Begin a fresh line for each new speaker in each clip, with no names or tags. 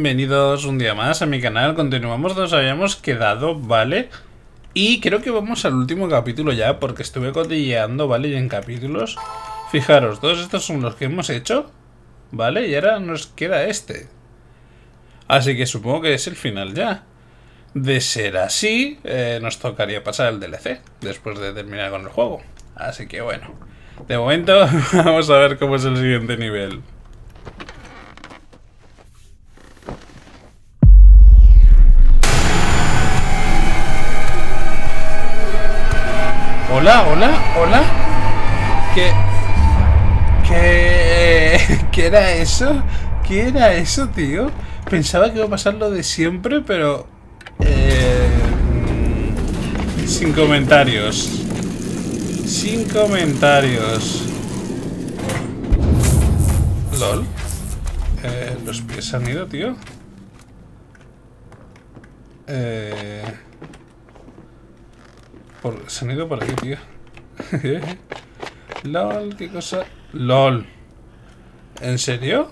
bienvenidos un día más a mi canal. Continuamos donde nos habíamos quedado, ¿vale? Y creo que vamos al último capítulo ya, porque estuve cotilleando, ¿vale? Y en capítulos, fijaros, todos estos son los que hemos hecho, ¿vale? Y ahora nos queda este. Así que supongo que es el final ya. De ser así, nos tocaría pasar el DLC, después de terminar con el juego. Así que bueno, de momento vamos a ver cómo es el siguiente nivel. Hola, hola, hola. ¿Qué era eso? ¿Qué era eso, tío? Pensaba que iba a pasar lo de siempre, pero... sin comentarios. Sin comentarios. LOL. Los pies han ido, tío. Se han ido por aquí, tío. LOL, qué cosa. LOL. ¿En serio?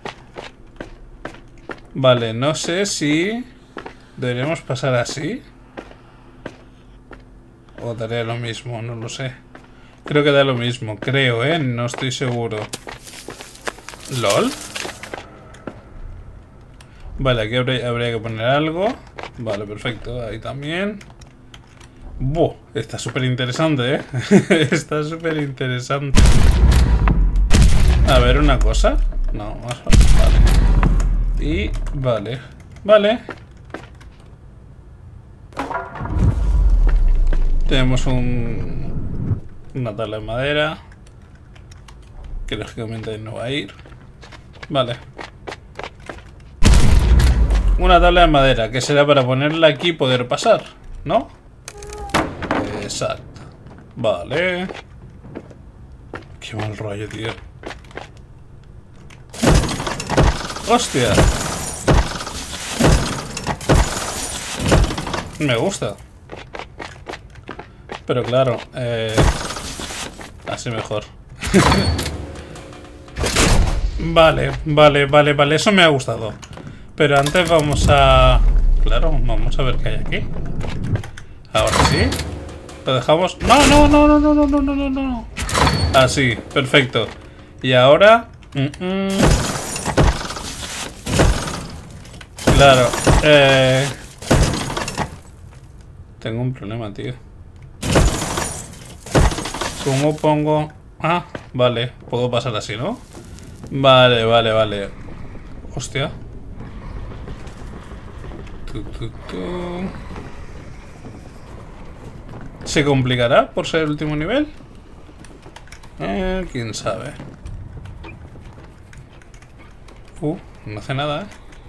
Vale, no sé si deberíamos pasar así o daría lo mismo, no lo sé. Creo que da lo mismo, creo, no estoy seguro. LOL. Vale, aquí habría que poner algo. Vale, perfecto, ahí también. Buah, está súper interesante, Está súper interesante. A ver, una cosa. No, más vale. Y vale. Vale. Tenemos una tabla de madera, que lógicamente no va a ir. Vale. Una tabla de madera, que será para ponerla aquí y poder pasar, ¿no? Exacto. Vale. Qué mal rollo, tío. ¡Hostia! Me gusta. Pero claro, así mejor. Vale. Eso me ha gustado. Pero antes vamos a... Claro, vamos a ver qué hay aquí. Ahora sí. Lo dejamos... No. Así, perfecto. Y ahora... Claro, tengo un problema, tío. ¿Cómo pongo...? Ah, vale. Puedo pasar así, ¿no? Vale. Hostia. ¿Se complicará por ser el último nivel? Quién sabe. No hace nada,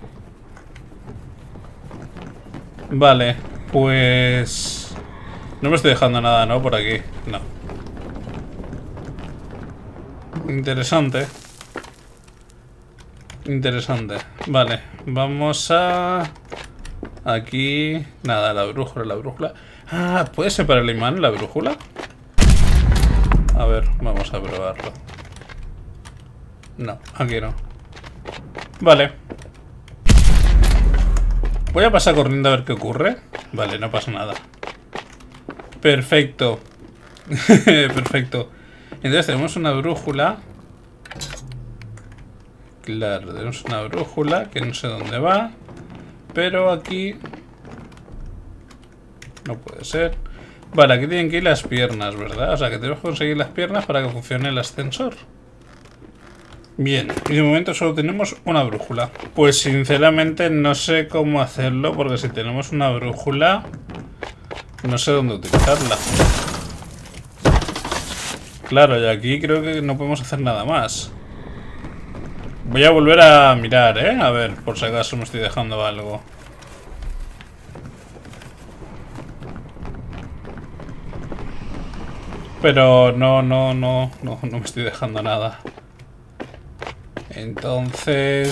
Vale, pues... No me estoy dejando nada, ¿no? Por aquí. No. Interesante. Vale, vamos a... Aquí... Nada, la brújula. Ah, ¿puede separar el imán la brújula? A ver, vamos a probarlo. No, aquí no. Vale. Voy a pasar corriendo a ver qué ocurre. Vale, no pasa nada. Perfecto. Perfecto. Entonces tenemos una brújula. Claro, tenemos una brújula que no sé dónde va. Pero aquí... No puede ser. Vale, aquí tienen que ir las piernas, ¿verdad? O sea, que tenemos que conseguir las piernas para que funcione el ascensor. Bien, y de momento solo tenemos una brújula. Pues sinceramente no sé cómo hacerlo, porque si tenemos una brújula no sé dónde utilizarla. Claro, y aquí creo que no podemos hacer nada más. Voy a volver a mirar, a ver, por si acaso me estoy dejando algo. Pero no me estoy dejando nada. Entonces...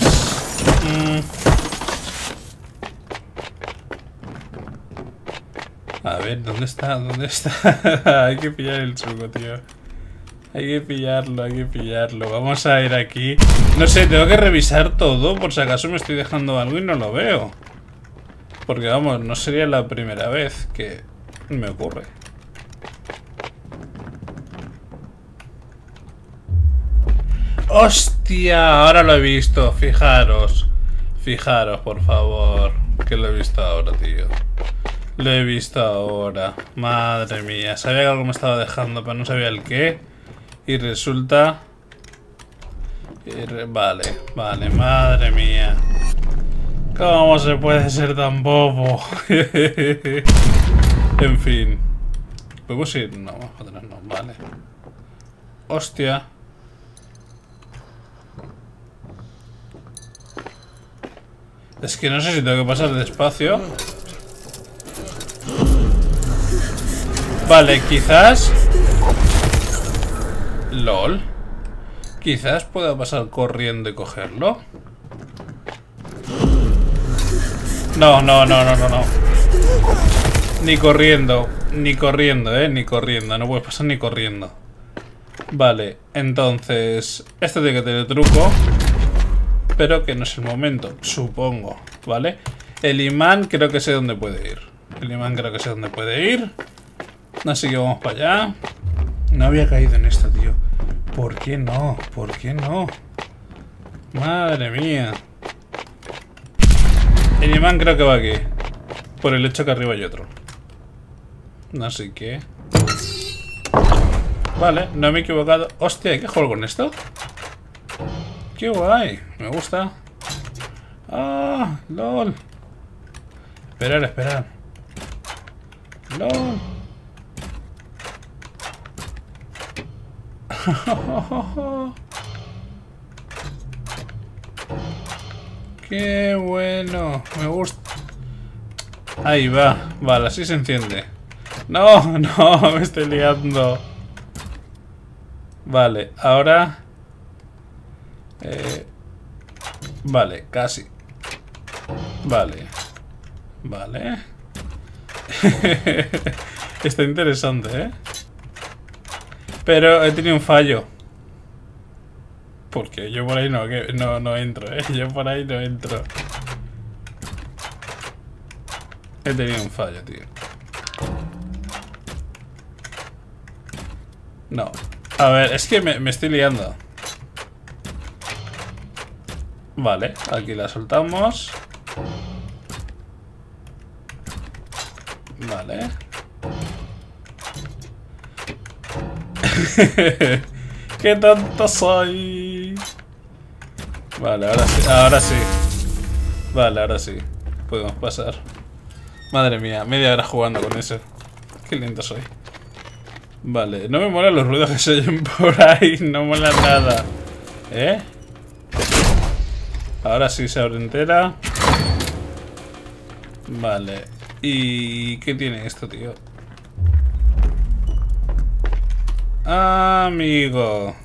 A ver, ¿dónde está? Hay que pillar el truco, tío. Hay que pillarlo, hay que pillarlo. Vamos a ir aquí. No sé, tengo que revisar todo por si acaso me estoy dejando algo y no lo veo. Porque vamos, no sería la primera vez que me ocurre. ¡Hostia! Ahora lo he visto, fijaros. Fijaros, por favor. Que lo he visto ahora, tío. Lo he visto ahora. Madre mía. Sabía que algo me estaba dejando, pero no sabía el qué. Y resulta... Vale, vale, madre mía. ¿Cómo se puede ser tan bobo? En fin. ¿Podemos ir? No, atrás no, vale. Hostia. Es que no sé si tengo que pasar despacio. Vale, quizás... LOL. Quizás pueda pasar corriendo y cogerlo. No. Ni corriendo, ni corriendo, ni corriendo. No puedes pasar ni corriendo. Vale, entonces... Esto tiene que tener truco. Pero que no es el momento, supongo, ¿vale? El imán creo que sé dónde puede ir. El imán creo que sé dónde puede ir. Así que vamos para allá. No había caído en esto, tío. ¿Por qué no? ¿Por qué no? Madre mía. El imán creo que va aquí. Por el hecho que arriba hay otro. Así que... Vale, no me he equivocado. Hostia, ¿qué juego con esto? ¡Qué guay! Me gusta. ¡Ah! ¡Lol! Esperar. ¡Lol! ¡Qué bueno! Me gusta. Ahí va. Vale, así se enciende. ¡No! Me estoy liando. Vale, ahora... Vale, casi. Vale. Está interesante, Pero he tenido un fallo. Porque yo por ahí no entro, Yo por ahí no entro. He tenido un fallo, tío. No. A ver, es que me estoy liando. Vale, aquí la soltamos. Vale. ¡Qué tonto soy! Vale, ahora sí. Vale, ahora sí. Podemos pasar. Madre mía, media hora jugando con eso. Qué lento soy. Vale, no me molan los ruidos que se oyen por ahí. No mola nada. Ahora sí se abre entera. Vale. ¿Y qué tiene esto, tío? Amigo.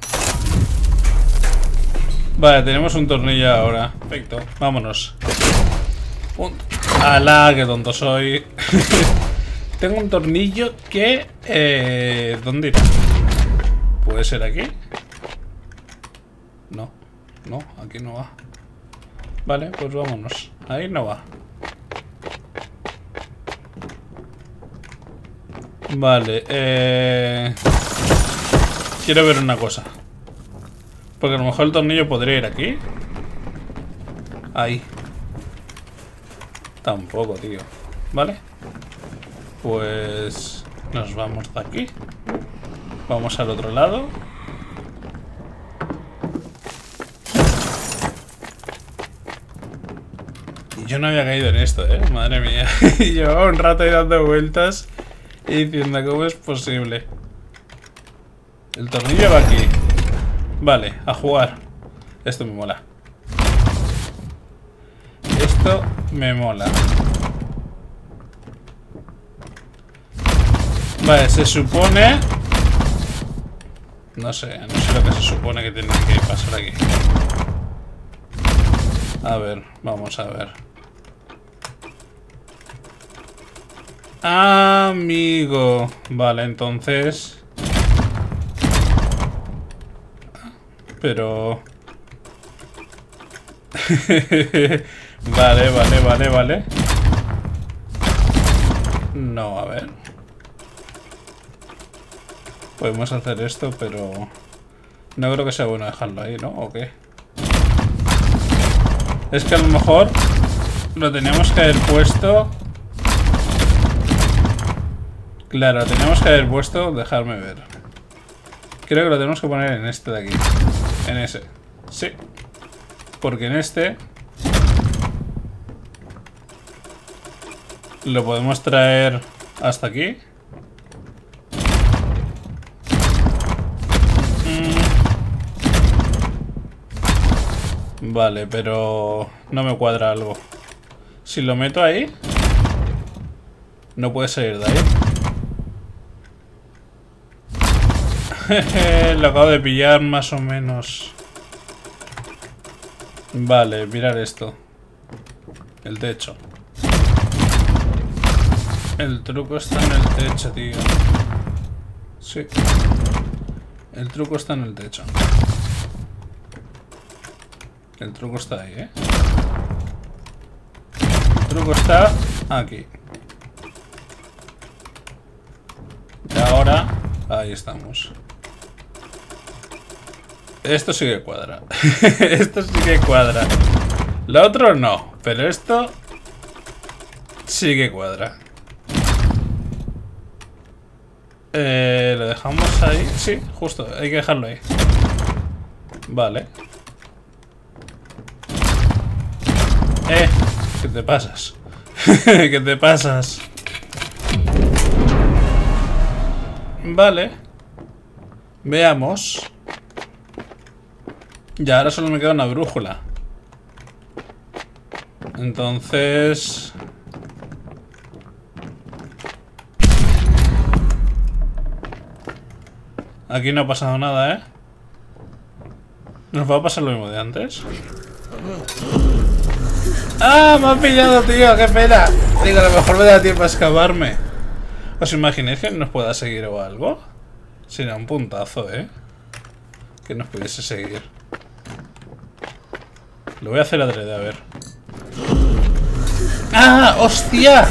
Vale, tenemos un tornillo ahora. Perfecto, vámonos. ¡Hala! ¡Qué tonto soy! Tengo un tornillo que... ¿dónde irá? ¿Puede ser aquí? No, aquí no va. Vale, pues vámonos. Ahí no va. Vale, quiero ver una cosa. Porque a lo mejor el tornillo podría ir aquí. Ahí. Tampoco, tío. Vale. Pues... nos vamos de aquí. Vamos al otro lado. Y yo no había caído en esto, madre mía. Llevaba un rato ahí dando vueltas y diciendo cómo es posible. El tornillo va aquí. Vale, a jugar. Esto me mola. Esto me mola. Vale, se supone... No sé lo que se supone que tiene que pasar aquí. A ver, vamos a ver. Amigo. Vale, entonces... Pero... Vale. No, a ver. Podemos hacer esto, pero... No creo que sea bueno dejarlo ahí, ¿no? ¿O qué? Es que a lo mejor lo teníamos que haber puesto... Claro, lo teníamos que haber puesto... Dejarme ver. Creo que lo tenemos que poner en este de aquí. En ese. Sí. Porque en este... Lo podemos traer hasta aquí. Vale, pero no me cuadra algo. Si lo meto ahí, no puede salir de ahí. Lo acabo de pillar más o menos. Vale, mirar esto. El techo. El truco está en el techo, tío. Sí. El truco está en el techo. El truco está ahí, ¿eh? El truco está aquí. Y ahora... Ahí estamos. Esto sí que cuadra. Esto sí que cuadra. Lo otro no. Pero esto... Sí que cuadra. ¿Lo dejamos ahí? Sí, justo. Hay que dejarlo ahí. Vale. ¿Qué te pasas? ¿Qué te pasas? Vale. Veamos. Y ahora solo me queda una brújula. Entonces... Aquí no ha pasado nada, ¿eh? ¿Nos va a pasar lo mismo de antes? ¡Ah! Me ha pillado, tío. ¡Qué pena! Digo, a lo mejor me da tiempo a excavarme. ¿Os imagináis que nos pueda seguir o algo? Sería un puntazo, ¿eh? Que nos pudiese seguir. Lo voy a hacer adrede, a ver. ¡Ah! ¡Hostia!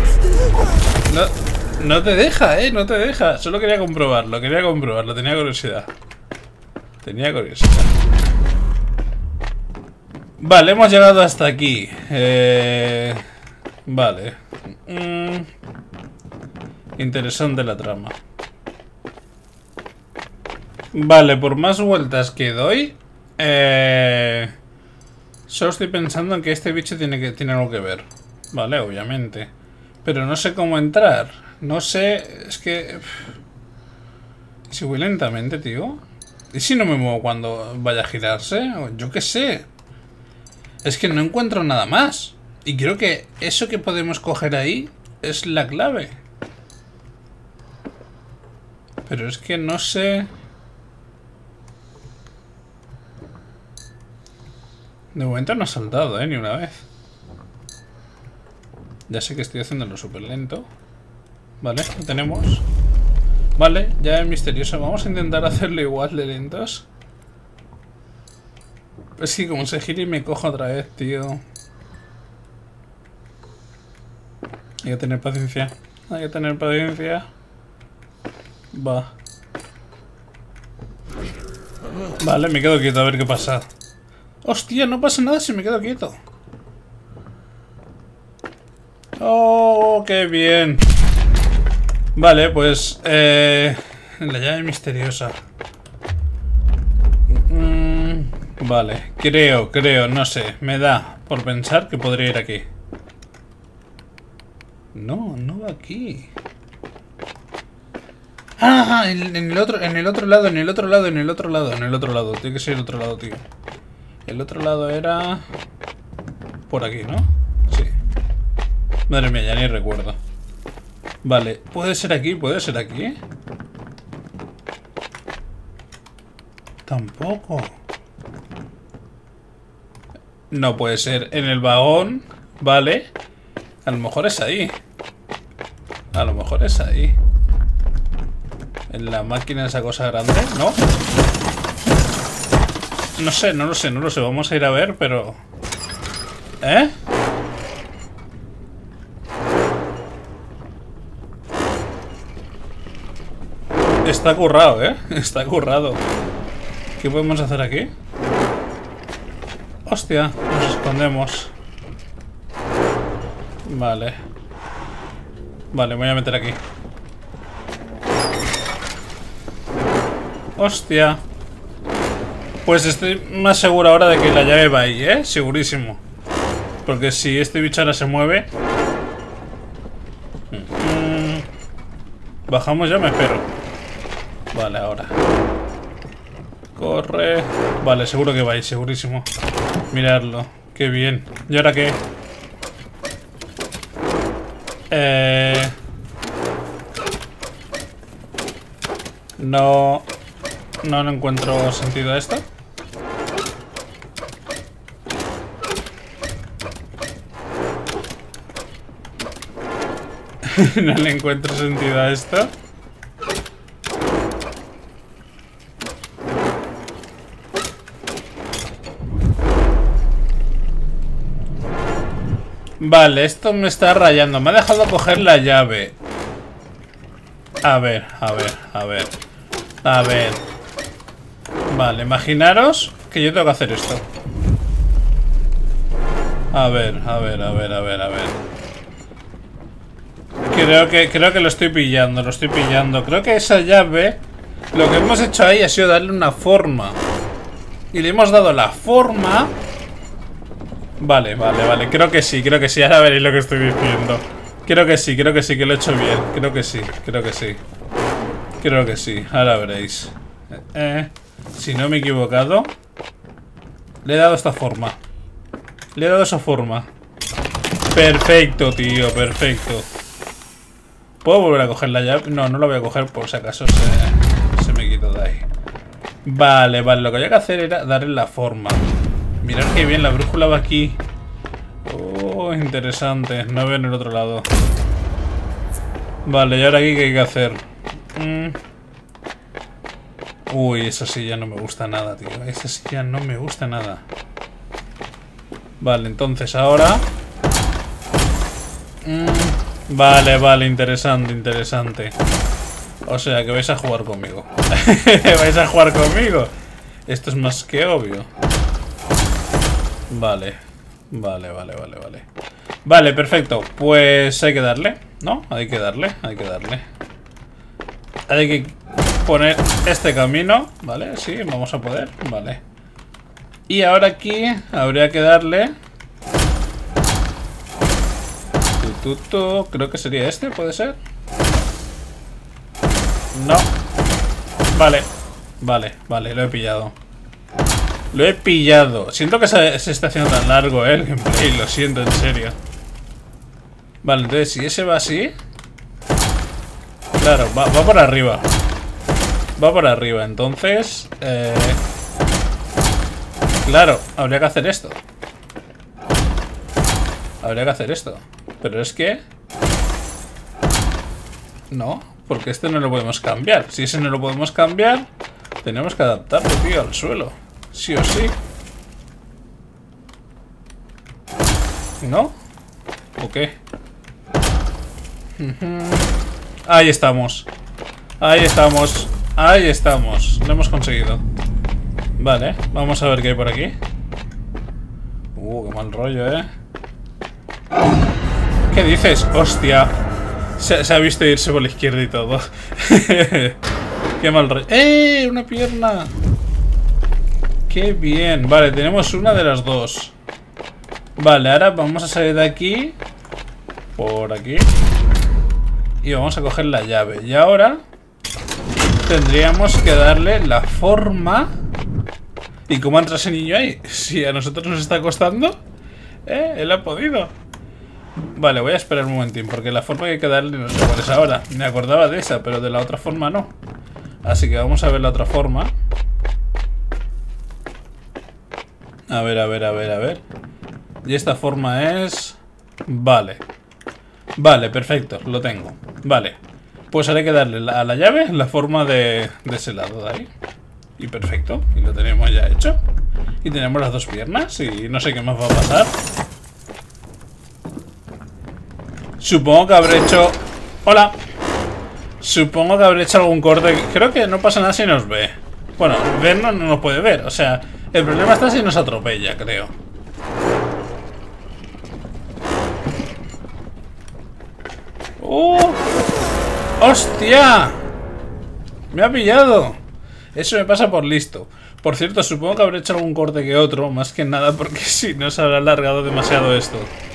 No te deja, ¿eh? No te deja. Solo quería comprobarlo. Tenía curiosidad. Vale, hemos llegado hasta aquí. Vale. Interesante la trama. Vale, por más vueltas que doy... Solo estoy pensando en que este bicho tiene algo que ver. Vale, obviamente. Pero no sé cómo entrar. No sé... Es que... Si voy lentamente, tío. ¿Y si no me muevo cuando vaya a girarse? Yo qué sé. Es que no encuentro nada más. Y creo que eso que podemos coger ahí es la clave. Pero es que no sé... De momento no ha saltado, ni una vez. Ya sé que estoy haciéndolo súper lento. Vale, lo tenemos. Vale, ya es misterioso. Vamos a intentar hacerlo igual de lentos. Es que como se gira y me cojo otra vez, tío. Hay que tener paciencia. Va. Vale, me quedo quieto a ver qué pasa. Hostia, no pasa nada si me quedo quieto. Oh, qué bien. Vale, pues... la llave misteriosa. Vale, creo, no sé. Me da por pensar que podría ir aquí. No va aquí. Ah, en el otro lado. Tiene que ser el otro lado, tío. El otro lado era... Por aquí, ¿no? Sí. Madre mía, ya ni recuerdo. Vale, puede ser aquí. Tampoco. No puede ser en el vagón. Vale. A lo mejor es ahí. En la máquina esa cosa grande, ¿no? No sé, no lo sé, no lo sé. Vamos a ir a ver, pero... ¿Eh? Está currado, ¿eh? Está currado. ¿Qué podemos hacer aquí? Hostia, nos escondemos. Vale. Vale, me voy a meter aquí. Hostia. Pues estoy más seguro ahora de que la llave va ahí, ¿eh? Segurísimo. Porque si este bicho ahora se mueve... Bajamos, ya me espero. Vale, ahora. Corre. Vale, seguro que va ahí, segurísimo. Miradlo. Qué bien. ¿Y ahora qué? No... No le encuentro sentido a esto. No le encuentro sentido a esto. Vale, esto me está rayando. Me ha dejado coger la llave. A ver, a ver, a ver. A ver. Vale, imaginaros que yo tengo que hacer esto. A ver, a ver, a ver, a ver, a ver. Creo que lo estoy pillando, lo estoy pillando. Creo que esa llave, lo que hemos hecho ahí ha sido darle una forma. Y le hemos dado la forma. Vale, vale, vale. Creo que sí, creo que sí. Ahora veréis lo que estoy diciendo. Creo que sí, que lo he hecho bien. Creo que sí, creo que sí. Creo que sí, ahora veréis. Si no me he equivocado, le he dado esta forma. Le he dado esa forma. Perfecto, tío, perfecto. ¿Puedo volver a coger la llave? No, no la voy a coger por si acaso se me quitó de ahí. Vale, vale, lo que había que hacer era darle la forma. Mirad que bien, la brújula va aquí. Oh, interesante. No veo en el otro lado. Vale, y ahora aquí ¿qué hay que hacer? Uy, esa silla no me gusta nada, tío. Esa silla no me gusta nada. Vale, entonces ahora... Vale, vale, interesante, interesante. O sea, que vais a jugar conmigo. ¿Vais a jugar conmigo? Esto es más que obvio. Vale. Vale, vale, vale, vale. Vale, perfecto. Pues hay que darle, ¿no? Hay que darle, hay que darle. Hay que poner este camino. Vale, sí, vamos a poder. Vale. Y ahora aquí habría que darle... Creo que sería este, ¿puede ser? No. Vale. Vale, vale, lo he pillado. Lo he pillado. Siento que se está haciendo tan largo, el gameplay. Lo siento, en serio. Vale, entonces si ese va así... Claro, va por arriba. Va por arriba, entonces... Claro, habría que hacer esto. Habría que hacer esto. Pero es que... No, porque este no lo podemos cambiar. Si ese no lo podemos cambiar, tenemos que adaptarlo, tío, al suelo. Sí o sí. ¿No? ¿O qué? Ahí estamos. Ahí estamos. Ahí estamos. Lo hemos conseguido. Vale, vamos a ver qué hay por aquí. Qué mal rollo, ¿Qué dices? Hostia. Se ha visto irse por la izquierda y todo. Qué mal rollo. ¡Una pierna! ¡Qué bien! Vale, tenemos una de las dos. Vale, ahora vamos a salir de aquí. Por aquí. Y vamos a coger la llave. Y ahora tendríamos que darle la forma. ¿Y cómo entra ese niño ahí? Si a nosotros nos está costando. Él ha podido. Vale, voy a esperar un momentín, porque la forma que hay que darle no sé cuál es ahora. Me acordaba de esa, pero de la otra forma no. Así que vamos a ver la otra forma. A ver, a ver, a ver, a ver. Y esta forma es... Vale. Vale, perfecto, lo tengo. Vale. Pues ahora hay que darle a la llave la forma de ese lado de ahí. Y perfecto, y lo tenemos ya hecho. Y tenemos las dos piernas y no sé qué más va a pasar. Supongo que habré hecho... Hola. Supongo que habré hecho algún corte. Creo que no pasa nada si nos ve. Bueno, vernos no nos puede ver. O sea, el problema está si nos atropella, creo. ¡Oh! ¡Hostia! Me ha pillado. Eso me pasa por listo. Por cierto, supongo que habré hecho algún corte que otro. Más que nada porque si no se habrá alargado demasiado esto.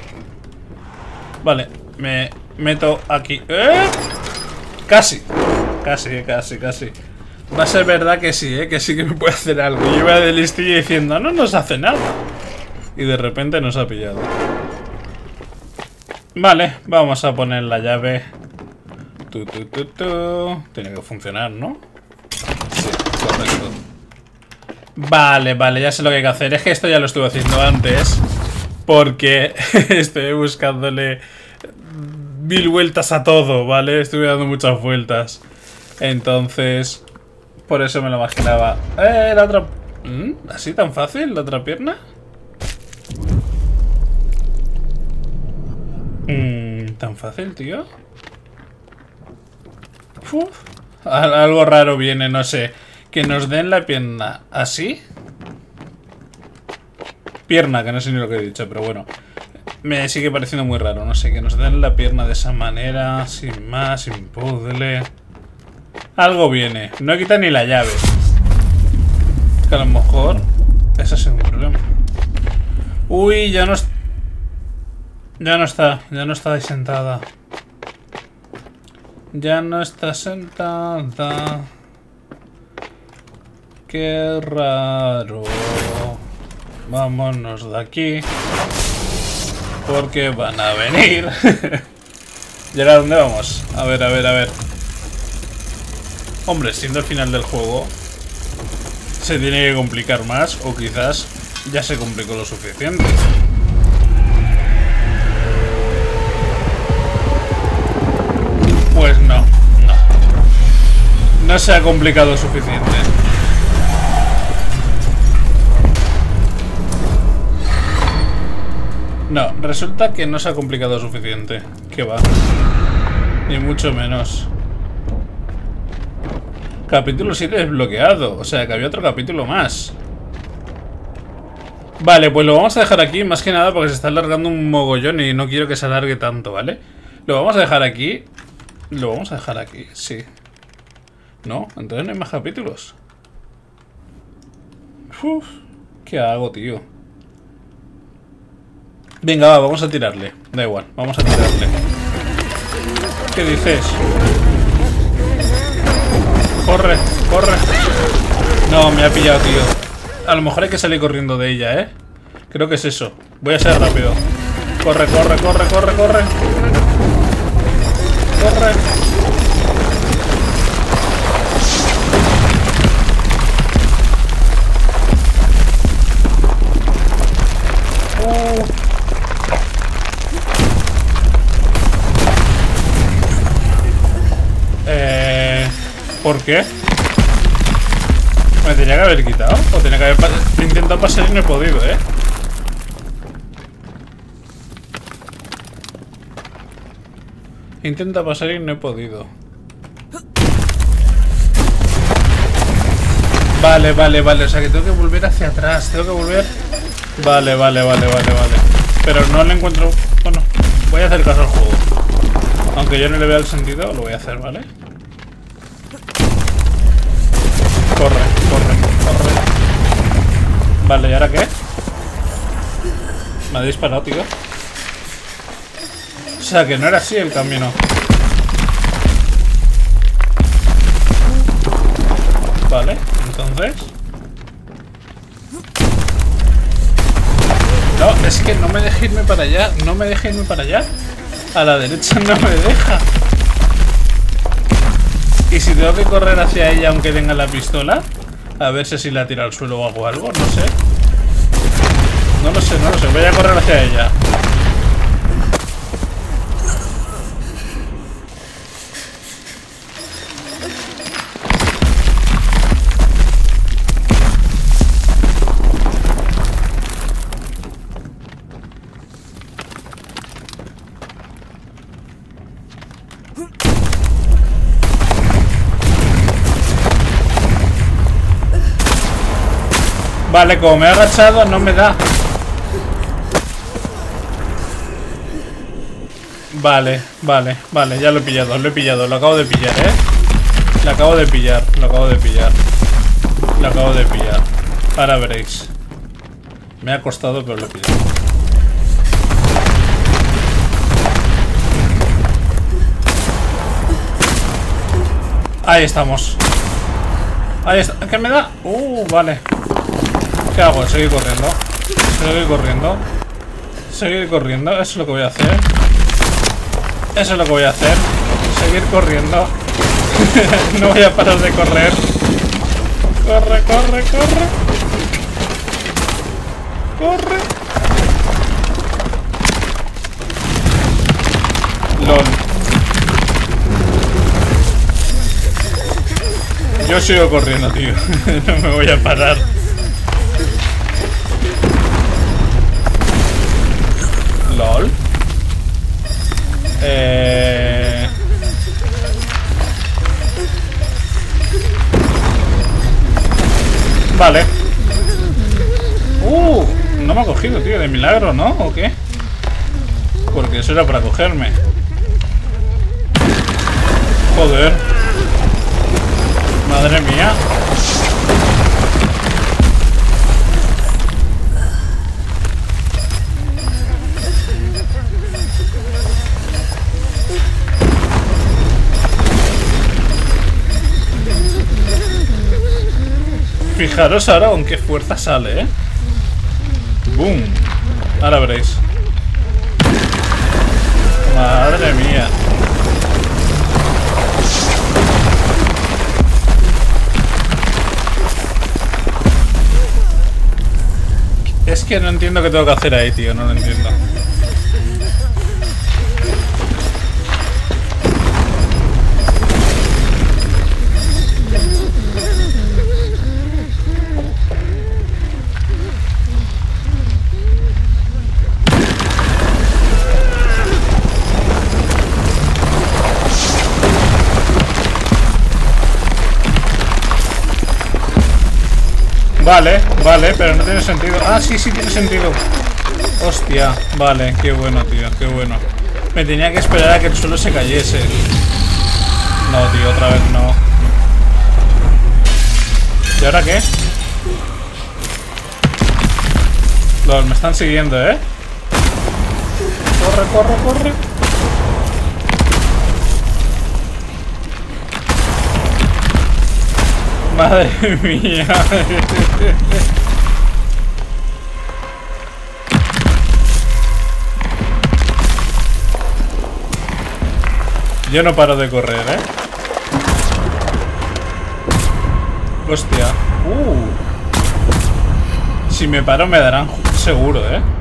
Vale, me meto aquí. Casi. Casi. Va a ser verdad que sí, que sí que me puede hacer algo. Yo iba de listillo diciendo, no nos hace nada. Y de repente nos ha pillado. Vale, vamos a poner la llave. Tiene que funcionar, ¿no? Sí, correcto. Vale, ya sé lo que hay que hacer. Es que esto ya lo estuve haciendo antes. Porque estoy buscándole 1000 vueltas a todo, ¿vale? Estuve dando muchas vueltas. Entonces, por eso me lo imaginaba. La otra... ¿Así tan fácil? ¿La otra pierna? ¿Tan fácil, tío? Uf. Algo raro viene, no sé. Que nos den la pierna así. Pierna, que no sé ni lo que he dicho, pero bueno. Me sigue pareciendo muy raro, no sé. Que nos den la pierna de esa manera, sin más, sin puzzle. Algo viene. No he quitado ni la llave. Que a lo mejor... Ese es un problema. Uy, ya no está... Ya no está ahí sentada. Ya no está sentada. Qué raro. Vámonos de aquí. Porque van a venir. ¿Y ahora dónde vamos? A ver. Hombre, siendo el final del juego, se tiene que complicar más. O quizás ya se complicó lo suficiente. Pues no. No se ha complicado suficiente. No, resulta que no se ha complicado suficiente. ¿Qué va? Ni mucho menos. Capítulo 7 desbloqueado. O sea que había otro capítulo más. Vale, pues lo vamos a dejar aquí. Más que nada porque se está alargando un mogollón y no quiero que se alargue tanto, ¿vale? Lo vamos a dejar aquí. Lo vamos a dejar aquí, sí. No, entonces no hay más capítulos. Uf, ¿qué hago, tío? Venga, va, vamos a tirarle. Da igual, vamos a tirarle. ¿Qué dices? Corre. No, me ha pillado, tío. A lo mejor hay que salir corriendo de ella, ¿eh? Creo que es eso. Voy a ser rápido. Corre. Corre. ¿Por qué? ¿Me tenía que haber quitado? ¿O tenía que haber intentado pasar y no he podido, eh? Intenta pasar y no he podido. Vale. O sea que tengo que volver hacia atrás. Tengo que volver... Vale. Pero no le encuentro... Bueno, voy a hacer caso al juego. Aunque yo no le vea el sentido, lo voy a hacer, ¿vale? Corre. Vale, ¿y ahora qué? Me ha disparado, tío. O sea, que no era así el camino. Vale, entonces... No, es que no me deja irme para allá. A la derecha no me deja. Y si tengo que correr hacia ella aunque tenga la pistola, a ver si la tira al suelo o hago algo, no sé. No lo sé. Voy a correr hacia ella. Vale, como me he agachado no me da. Vale, ya lo he pillado, lo acabo de pillar, Lo acabo de pillar. Ahora veréis. Me ha costado, pero lo he pillado. Ahí estamos. Ahí está. ¿Qué me da? Vale. ¿Qué hago? Seguir corriendo. Eso es lo que voy a hacer. Seguir corriendo. No voy a parar de correr. Corre. LOL. Yo sigo corriendo, tío. No me voy a parar. LOL. Vale. No me ha cogido, tío, de milagro, ¿no? ¿O qué? Porque eso era para cogerme. Joder. Madre mía. Fijaros ahora con qué fuerza sale, Boom. Ahora veréis. Madre mía. Es que no entiendo qué tengo que hacer ahí, tío. No lo entiendo. Vale, pero no tiene sentido. Ah, sí tiene sentido. Hostia, vale, qué bueno, tío, qué bueno. Me tenía que esperar a que el suelo se cayese. No, tío, otra vez no. ¿Y ahora qué? Me están siguiendo, Corre. Madre mía. Yo no paro de correr, Hostia. Si me paro me darán seguro,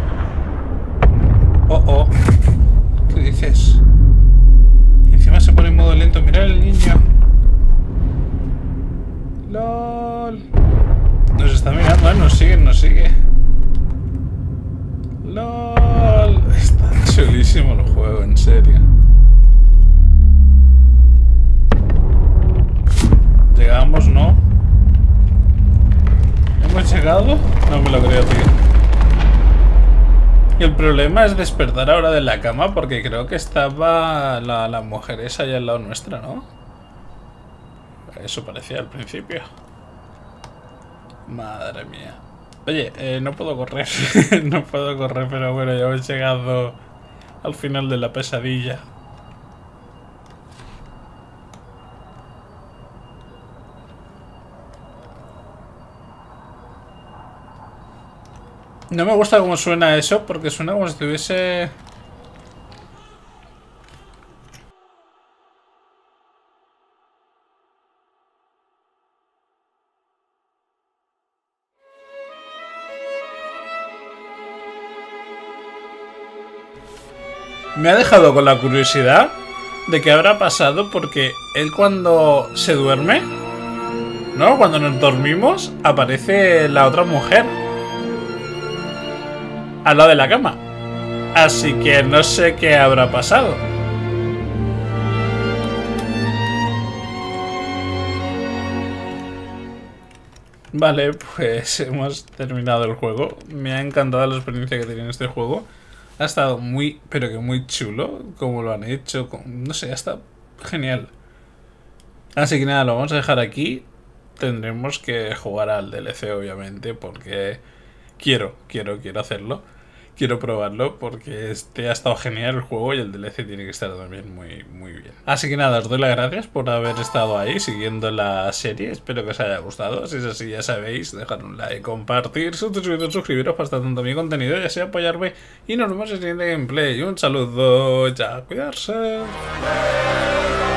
Oh. ¿Qué dices? Encima se pone en modo lento. Mira el niño. LOL. Nos está mirando, nos sigue. LOL. Está chulísimo el juego, en serio. Llegamos, ¿no? ¿Hemos llegado? No me lo creo, tío. Y el problema es despertar ahora de la cama porque creo que estaba la mujer esa allá al lado nuestra, ¿no? Eso parecía al principio. Madre mía. Oye, no puedo correr. No puedo correr, pero bueno, ya hemos llegado al final de la pesadilla. No me gusta cómo suena eso, porque suena como si estuviese... Me ha dejado con la curiosidad de qué habrá pasado, porque él cuando se duerme, ¿no? Cuando nos dormimos, aparece la otra mujer al lado de la cama. Así que no sé qué habrá pasado. Vale, pues hemos terminado el juego. Me ha encantado la experiencia que tenía en este juego. Ha estado muy, pero que muy chulo como lo han hecho. No sé, ha estado genial. Así que nada, lo vamos a dejar aquí. Tendremos que jugar al DLC, obviamente, porque quiero hacerlo. Quiero probarlo porque este ha estado genial el juego y el DLC tiene que estar también muy bien. Así que nada, os doy las gracias por haber estado ahí siguiendo la serie. Espero que os haya gustado. Si es así, ya sabéis, dejar un like, compartir, suscribiros para estar tanto mi contenido y así apoyarme. Y nos vemos en el siguiente gameplay. Un saludo, ya, cuidarse.